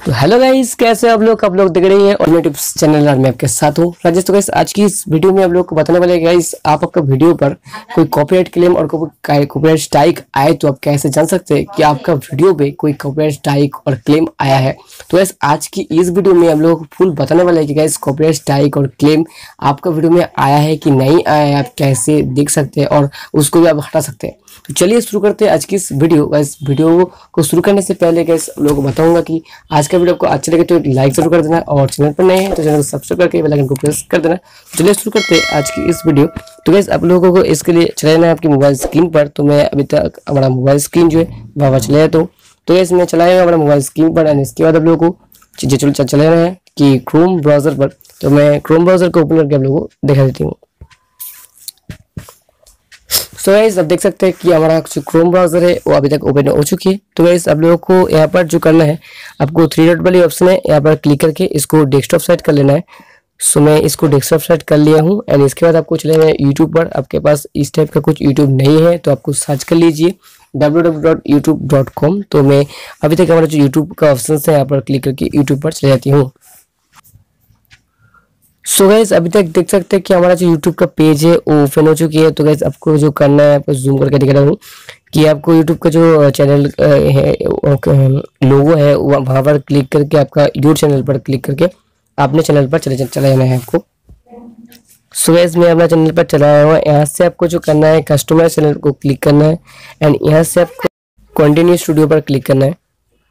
तो hello guys, कैसे आप लोग देख रहे हैं और मैं यूट्यूब चैनल और मैं आपके साथ हूँ राजेश। तो गाइस आज की इस वीडियो में आप लोग को बताने वाले गाइस, आपका वीडियो पर कोई कॉपीराइट क्लेम और कॉपीराइट स्ट्राइक आए तो आप कैसे जान सकते हैं कि आपका वीडियो पे कोई कॉपीराइट स्ट्राइक और क्लेम आया है। तो गाइस आज की इस वीडियो में हम लोग फुल बताने वाले हैं कि गाइस कॉपीराइट स्ट्राइक और क्लेम आपका वीडियो में आया है कि नहीं आया है, आप कैसे देख सकते हैं और उसको भी आप हटा सकते हैं। तो चलिए शुरू करते हैं आज की इस वीडियो। गाइस वीडियो को शुरू करने से पहले गाइस आप लोगों को बताऊंगा कि आज का वीडियो आपको अच्छा लगे तो लाइक जरूर कर देना और चैनल पर नए हैं तो चैनल को सब्सक्राइब करके बेल आइकन को प्रेस कर देना। चलिए शुरू करते हैं आज की इस वीडियो। तो गाइस आप लोगों को इसके लिए चला जाना है आपकी मोबाइल स्क्रीन पर। तो मैं अभी तक हमारा मोबाइल स्क्रीन जो है वहाँ चला जाता हूँ। तो गाइस मैं चलाएगा हमारा मोबाइल स्क्रीन पर एंड इसके बाद आप लोगों को चीज़ें चला जाना है कि क्रोम ब्राउजर पर। तो मैं क्रोम ब्राउजर को ओपन करके आप लोगों को दिखा देती हूँ। सो गाइस अब देख सकते हैं कि हमारा जो क्रोम ब्राउजर है वो अभी तक ओपन हो चुकी है। तो गाइस आप लोगों को यहाँ पर जो करना है, आपको थ्री डॉट वाली ऑप्शन है, यहाँ पर क्लिक करके इसको डेस्कटॉप साइड कर लेना है। सो मैं इसको डेस्कटॉप साइड कर लिया हूँ एंड इसके बाद आपको चले जाना है यूट्यूब पर। आपके पास इस टाइप का कुछ यूट्यूब नहीं है तो आपको सर्च कर लीजिए www.youtube.com। तो मैं अभी तक हमारा जो यूट्यूब का ऑप्शन है यहाँ पर क्लिक करके यूट्यूब पर चले जाती हूँ। सो गाइस अभी तक देख सकते हैं कि हमारा जो यूट्यूब का पेज है वो ओपन हो चुकी है। तो गाइस आपको जो करना है, आपको जूम करके दिखा रहा हूँ कि आपको यूट्यूब का जो चैनल है लोगो है वहाँ पर क्लिक करके आपका यूट्यूब चैनल पर क्लिक करके अपने चैनल पर चला जाना है आपको। सो गाइस मैं अपना चैनल पर चला आया हूँ। यहाँ से आपको जो करना है कस्टमाइज चैनल को क्लिक करना है एंड यहाँ से आपको कंटिन्यू स्टूडियो पर क्लिक करना है।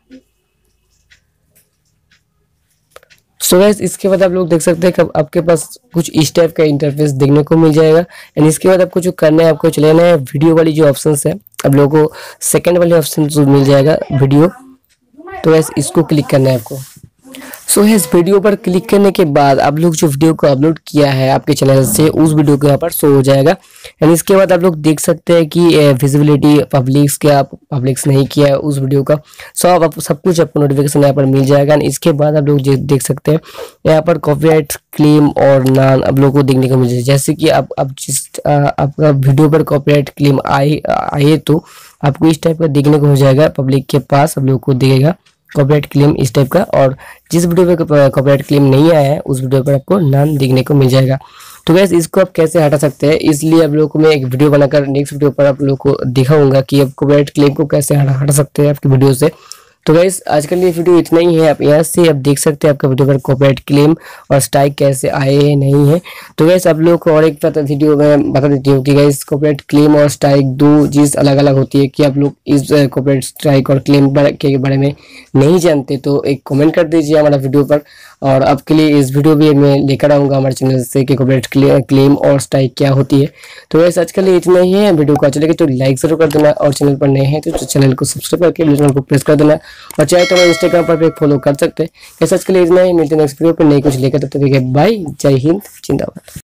सो गाइस इसके बाद आप लोग देख सकते हैं कि आपके पास कुछ इस टाइप का इंटरफेस देखने को मिल जाएगा एंड इसके बाद आपको जो करना है, आपको चले जाना है वीडियो वाली जो ऑप्शन है, आप लोगों को सेकंड वाले ऑप्शन जो मिल जाएगा वीडियो। तो गाइस इसको क्लिक करना है आपको। सो इस वीडियो पर क्लिक करने के बाद आप लोग जो वीडियो को अपलोड किया है आपके चैनल से उस वीडियो को यहाँ पर शो हो जाएगा एंड इसके बाद आप लोग देख सकते हैं कि विजिबिलिटी पब्लिक्स क्या आप पब्लिक्स नहीं किया है उस वीडियो का। सो आप सब कुछ आपको नोटिफिकेशन यहाँ पर मिल जाएगा एंड इसके बाद आप लोग देख सकते हैं यहाँ पर कॉपीराइट क्लेम और नान आप लोगों को देखने को मिल जाएगा। जैसे कि आप जिस आपका वीडियो पर कॉपीराइट क्लेम आए तो आपको इस टाइप का देखने को हो जाएगा, पब्लिक के पास आप लोगों को दिखेगा कॉपीराइट क्लेम इस टाइप का। और जिस वीडियो पे कॉपीराइट क्लेम नहीं आया है उस वीडियो पर आपको नाम देखने को मिल जाएगा। तो गैस इसको आप कैसे हटा सकते हैं, इसलिए आप लोगों को मैं एक वीडियो बनाकर नेक्स्ट वीडियो पर आप लोगों को दिखाऊंगा कि आप कॉपीराइट क्लेम को कैसे हटा सकते हैं आपकी वीडियो से। तो गैस आज के लिए वीडियो इतना ही है। आप यहाँ से आप देख सकते हैं आपका वीडियो पर कॉपीराइट क्लेम और स्ट्राइक कैसे आए हैं नहीं है। तो गैस आप लोगों को और एक वीडियो में बता देती हूँ कि गैस कॉपीराइट क्लेम और स्ट्राइक दो चीज़ अलग अलग होती है कि आप लोग इस कॉपीराइट स्ट्राइक और क्लेम के बारे में नहीं जानते तो एक कमेंट कर दीजिए हमारा वीडियो पर। और आपके लिए इस वीडियो भी मैं लेकर आऊँगा हमारे चैनल से कि कॉपीराइट क्लेम और स्ट्राइक क्या होती है। तो वैसे आज के लिए इतना ही है। वीडियो को अच्छा लगे तो लाइक जरूर कर देना और चैनल पर नए हैं तो चैनल को सब्सक्राइब करके बेल आइकन को प्रेस कर देना और चाहे तो हमारे इंस्टाग्राम पर भी फॉलो कर सकते हैं। वैसे आज के लिए इतना ही, मिलते हैं नेक्स्ट वीडियो पर नई कुछ लेकर। तब तक बाय, जय हिंद, जिंदाबाद।